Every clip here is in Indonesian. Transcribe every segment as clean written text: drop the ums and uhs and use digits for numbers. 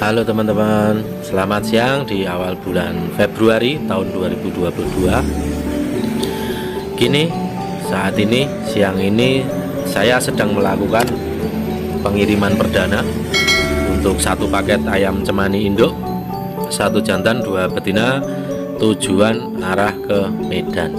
Halo teman-teman, selamat siang di awal bulan Februari tahun 2022. Saat ini, siang ini saya sedang melakukan pengiriman perdana untuk satu paket ayam cemani induk, satu jantan, dua betina, tujuan arah ke Medan.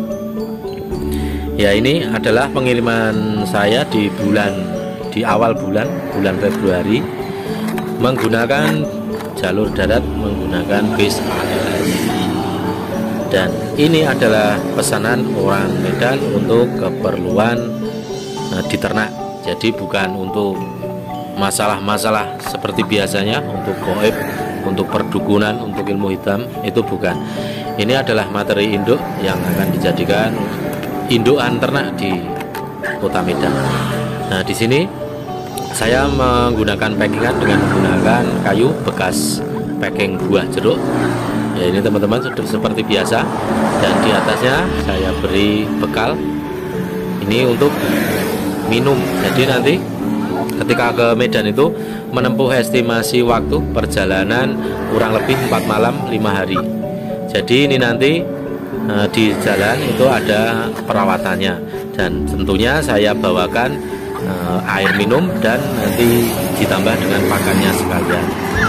Ya, ini adalah pengiriman saya di awal bulan Februari menggunakan jalur darat, menggunakan bis ALS. Dan ini adalah pesanan orang Medan untuk keperluan di ternak. Jadi bukan untuk masalah-masalah seperti biasanya, untuk goib, untuk perdukunan, untuk ilmu hitam, itu bukan. Ini adalah materi induk yang akan dijadikan indukan ternak di Kota Medan. Nah, di sini saya menggunakan packingan dengan menggunakan kayu bekas packing buah jeruk. Ya, ini teman-teman sudah seperti biasa, dan di atasnya saya beri bekal ini untuk minum. Jadi nanti ketika ke Medan itu menempuh estimasi waktu perjalanan kurang lebih 4 malam 5 hari. Jadi ini nanti di jalan itu ada perawatannya, dan tentunya saya bawakan air minum dan nanti ditambah dengan pakannya sekalian.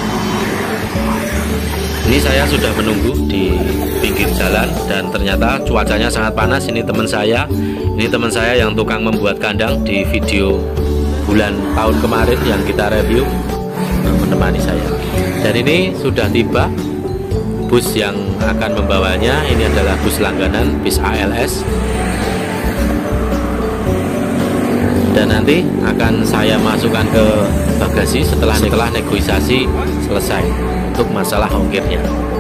Ini saya sudah menunggu di pinggir jalan dan ternyata cuacanya sangat panas. Ini teman saya yang tukang membuat kandang di video tahun kemarin yang kita review, menemani saya. Dan ini sudah tiba bus yang akan membawanya. Ini adalah bus langganan, bis ALS. Dan nanti akan saya masukkan ke bagasi setelah negosiasi selesai untuk masalah ongkirnya.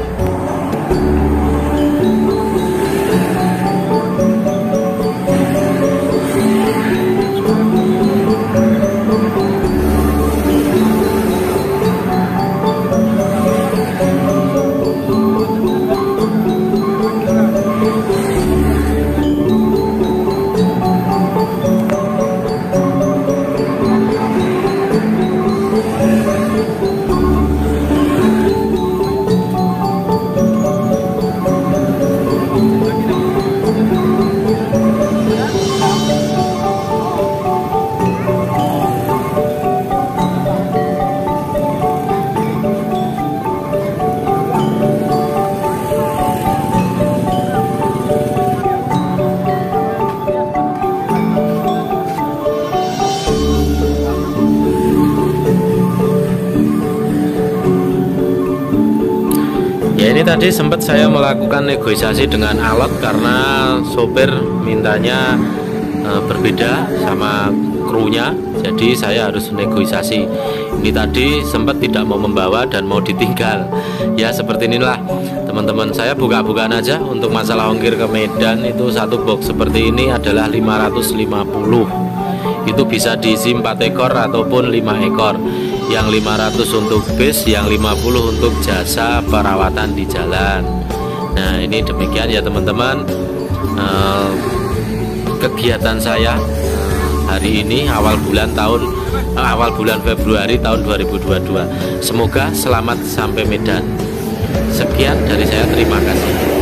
Ya, ini tadi sempat saya melakukan negosiasi dengan Alot karena sopir mintanya berbeda sama krunya, jadi saya harus negosiasi. Ini tadi sempat tidak mau membawa dan mau ditinggal. Ya, seperti inilah teman-teman. Saya buka-bukaan aja untuk masalah ongkir ke Medan. Itu satu box seperti ini adalah 550. Itu bisa diisi 4 ekor ataupun 5 ekor. Yang 500 untuk bis, yang 50 untuk jasa perawatan di jalan. Nah, ini demikian ya teman-teman, kegiatan saya hari ini awal bulan Februari tahun 2022. Semoga selamat sampai Medan. Sekian dari saya, terima kasih.